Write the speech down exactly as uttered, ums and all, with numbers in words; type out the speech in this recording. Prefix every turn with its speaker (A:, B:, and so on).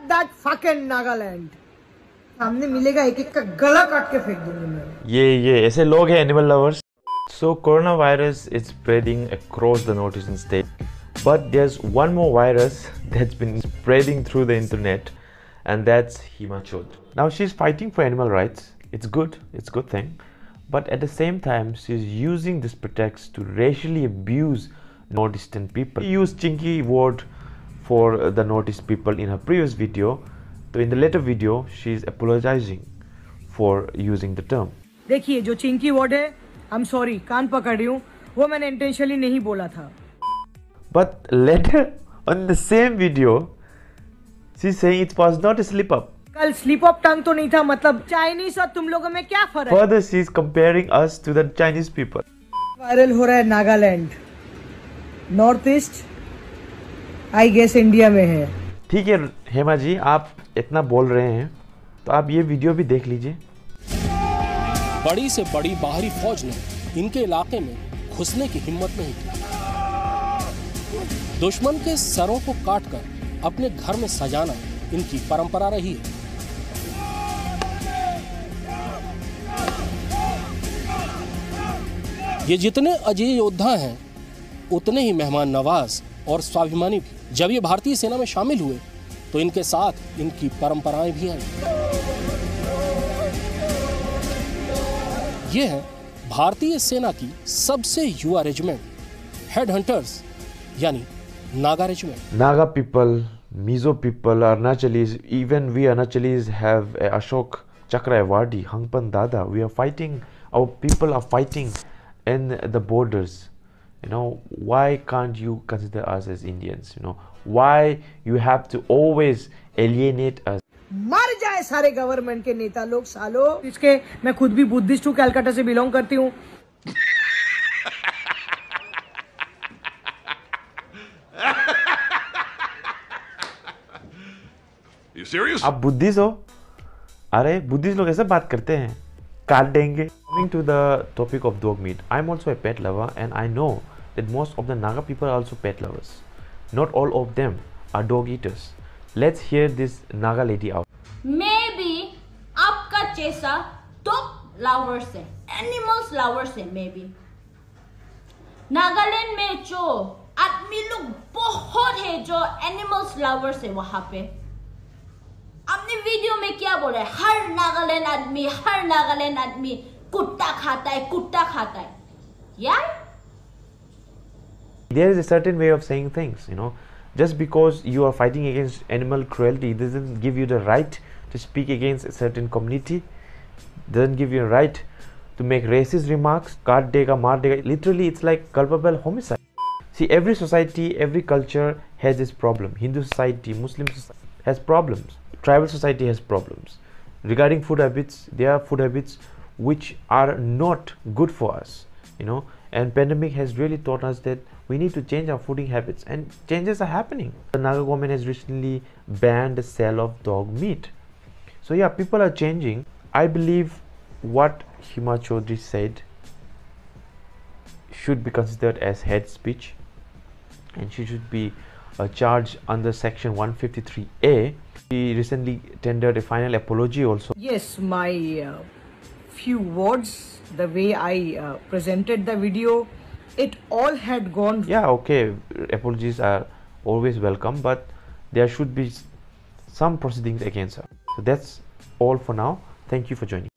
A: that fucking Nagaland. सामने मिलेगा एक एक का गला काट के फेंक दूंगी मैं.
B: ये ये ऐसे लोग हैं animal lovers. So coronavirus is spreading across the northeastern state, but there's one more virus that's been spreading through the internet, and that's Himachal. Now she's fighting for animal rights. It's good, it's a good thing, but at the same time she's using this pretext to racially abuse northeastern people. She used chinky word for the northeast people in her previous video. So in the later video she's apologizing for using the term.
A: देखिए जो Chinki word है, I'm sorry, कान पकड़ रही हूँ, वो मैंने intentionally नहीं बोला था.
B: But later on the same video, she's saying it was not a slip up.
A: कल slip up टंग तो नहीं था, मतलब चाइनीज और तुम लोगों में क्या फर्क है?
B: Further, she's comparing us to the Chinese people.
A: Viral हो रहा है Nagaland, north east, I guess India में है.
B: ठीक है हेमा जी, आप इतना बोल रहे हैं तो आप ये वीडियो भी देख लीजिए.
C: बड़ी से बड़ी बाहरी फौज ने इनके इलाके में घुसने की हिम्मत नहीं की. दुश्मन के सरों को काटकर अपने घर में सजाना इनकी परंपरा रही है. ये जितने अजय योद्धा हैं उतने ही मेहमान नवाज और स्वाभिमानी भी. जब ये भारतीय सेना में शामिल हुए तो इनके साथ इनकी परंपराएं भी आई. ये है भारतीय सेना की सबसे युवा रेजिमेंट, हेड हंटर्स यानी Naga regiment.
B: Naga people, Mizo people, Arnachalis, even we Arnachalis have a Ashok Chakra Awardee, Hangpan Dada. We are fighting, our people are fighting in the borders. You know, why can't you consider us as Indians? You know, why you have to always alienate us?
A: मर जाए सारे government के नेता लोग सालों. इसके मैं खुद भी बुद्धिस्ट हूँ, कलकत्ता से बिलोंग करती हूँ.
B: You serious? आप बुद्धिस्ट हो? अरे बुद्धिस्ट लोग ऐसे बात करते हैं, काट देंगे. Coming to the topic of dog meat, I'm also a pet lover and I know that most of the Naga people are also pet lovers. Not all of them are dog eaters. Let's hear this Naga lady out.
D: Maybe आपका जैसा dog lovers है, animals lovers है maybe. Nagaland में जो आदमी लोग बहुत है जो animals lovers है वहाँ पे. आपने वीडियो में क्या बोला है? हर नागालैंड आदमी हर नागालैंड आदमी कुत्ता खाता है, कुत्ता खाता है. यार
B: there is a certain way of saying things, you know. Just because you are fighting against animal cruelty doesn't give you the right to speak against a certain community, doesn't give you a right to make racist remarks. Kaat dega, maar dega. Literally it's like culpable homicide. See, every society, every culture has this problem. Hindu society, Muslim society has problems, tribal society has problems regarding food habits. There are food habits which are not good for us, you know, and pandemic has really taught us that we need to change our fooding habits, and changes are happening. The Naga government has recently banned the sale of dog meat. So yeah, people are changing. I believe what Hima Chaudhary said should be considered as hate speech, and she should be uh, charged under section one fifty-three A. She recently tendered a final apology also.
A: Yes, my uh, few words, the way I uh, presented the video, it all had gone.
B: Yeah, okay, apologies are always welcome, but there should be some proceedings against her. So that's all for now. Thank you for joining.